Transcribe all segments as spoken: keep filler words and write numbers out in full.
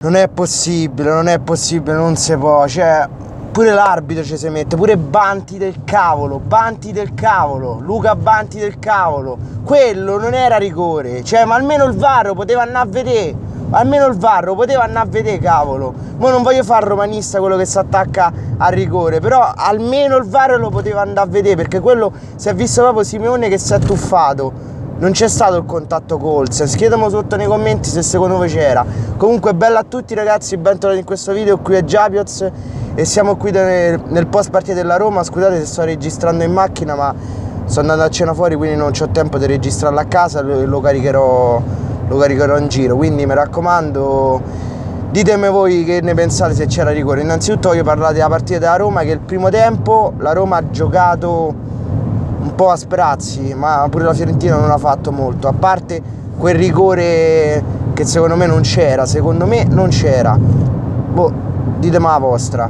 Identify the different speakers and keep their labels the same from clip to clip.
Speaker 1: Non è possibile, non è possibile, non si può, cioè pure l'arbitro ci si mette, pure Banti del cavolo, Banti del cavolo, Luca Banti del cavolo, quello non era rigore, cioè ma almeno il V A R poteva andare a vedere, almeno il V A R poteva andare a vedere, cavolo. Ma non voglio fare il romanista, quello che si attacca al rigore, però almeno il V A R lo poteva andare a vedere, perché quello si è visto proprio Simeone che si è tuffato. Non c'è stato il contatto con Olsen, scrivetemi sotto nei commenti se secondo voi c'era. Comunque bella a tutti ragazzi, bentornati in questo video, qui è Japioz e siamo qui nel, nel post partita della Roma. Scusate se sto registrando in macchina, ma sto andando a cena fuori, quindi non ho tempo di registrarla a casa, lo, lo, caricherò, lo caricherò in giro, quindi mi raccomando ditemi voi che ne pensate, se c'era rigore. Innanzitutto voglio parlare della partita della Roma, che il primo tempo la Roma ha giocato un po' a sprazzi, ma pure la Fiorentina non ha fatto molto, a parte quel rigore che secondo me non c'era, secondo me non c'era, boh, ditemi la vostra.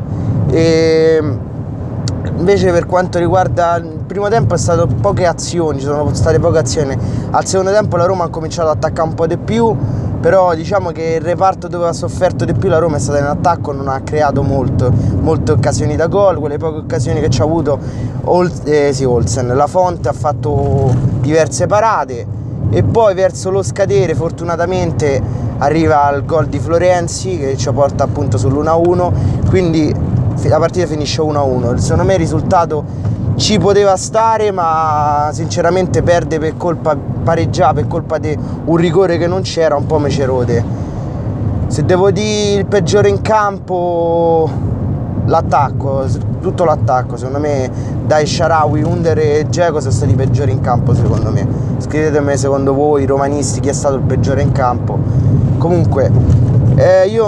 Speaker 1: E invece per quanto riguarda il primo tempo è stato poche azioni, ci sono state poche azioni. Al secondo tempo la Roma ha cominciato ad attaccare un po' di più, però diciamo che il reparto dove ha sofferto di più la Roma è stata in attacco, non ha creato molto, molte occasioni da gol. Quelle poche occasioni che ci ha avuto Ol, eh, sì, Olsen, La Fonte ha fatto diverse parate e poi verso lo scadere fortunatamente arriva il gol di Florenzi che ci porta appunto sull'uno a uno, quindi la partita finisce uno a uno. Secondo me il risultato ci poteva stare, ma sinceramente perde per colpa, pareggiare per colpa di un rigore che non c'era, un po' me ce rode. Se devo dire il peggiore in campo, l'attacco, tutto l'attacco, secondo me Dai Shaarawy, Under e Dzeko sono stati i peggiori in campo secondo me. Scrivetemi secondo voi, romanisti, chi è stato il peggiore in campo. Comunque eh, io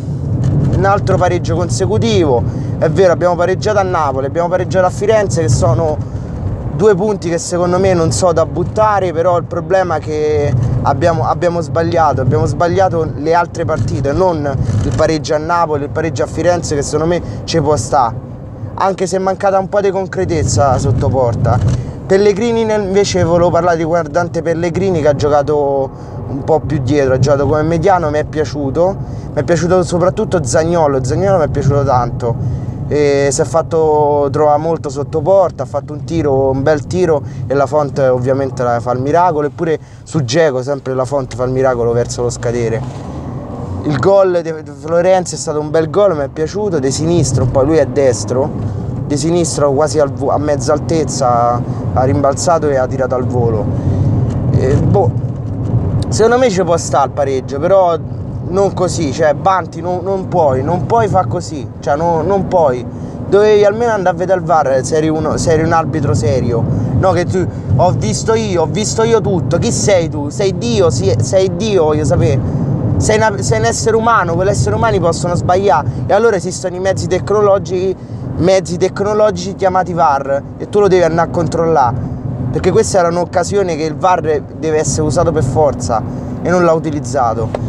Speaker 1: un altro pareggio consecutivo, è vero, abbiamo pareggiato a Napoli, abbiamo pareggiato a Firenze, che sono due punti che secondo me non so da buttare, però il problema è che abbiamo, abbiamo sbagliato, abbiamo sbagliato le altre partite, non il pareggio a Napoli, il pareggio a Firenze che secondo me ci può stare, anche se è mancata un po' di concretezza sotto porta. Pellegrini invece volevo parlare di guardante Pellegrini, che ha giocato un po' più dietro, ha giocato come mediano, mi è piaciuto, mi è piaciuto soprattutto Zaniolo, Zaniolo mi è piaciuto tanto. E si è fatto trovare molto sotto porta, ha fatto un tiro, un bel tiro, e La Fonte ovviamente fa il miracolo, eppure su Dzeko sempre La Fonte fa il miracolo verso lo scadere. Il gol di Florenzi è stato un bel gol, mi è piaciuto, di sinistro, poi lui è destro, di sinistro quasi al a mezza altezza ha rimbalzato e ha tirato al volo. E, boh, secondo me ci può stare il pareggio, però non così, cioè Banti non, non puoi, non puoi fare così, cioè no, non puoi, dovevi almeno andare a vedere al V A R se eri, uno, se eri un arbitro serio, no che tu, ho visto io, ho visto io tutto, chi sei tu? Sei Dio, sei, sei Dio, voglio sapere, sei, una, sei un essere umano, quegli esseri umani possono sbagliare, e allora esistono i mezzi tecnologici, mezzi tecnologici chiamati V A R, e tu lo devi andare a controllare, perché questa era un'occasione che il V A R deve essere usato per forza, e non l'ha utilizzato.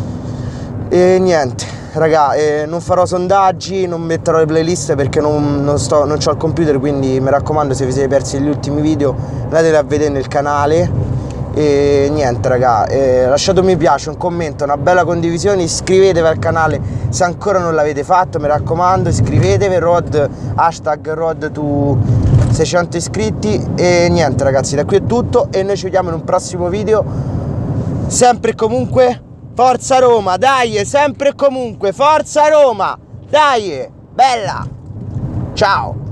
Speaker 1: E niente raga, eh, non farò sondaggi, non metterò le playlist perché non, non, sto, non ho il computer, quindi mi raccomando, se vi siete persi gli ultimi video andateli a vedere nel canale. E niente raga, eh, lasciate un mi piace, un commento, una bella condivisione, iscrivetevi al canale se ancora non l'avete fatto, mi raccomando, iscrivetevi, road, hashtag road to seicento iscritti. E niente ragazzi, da qui è tutto e noi ci vediamo in un prossimo video, sempre e comunque forza Roma, dai, sempre e comunque, forza Roma, dai, bella, ciao.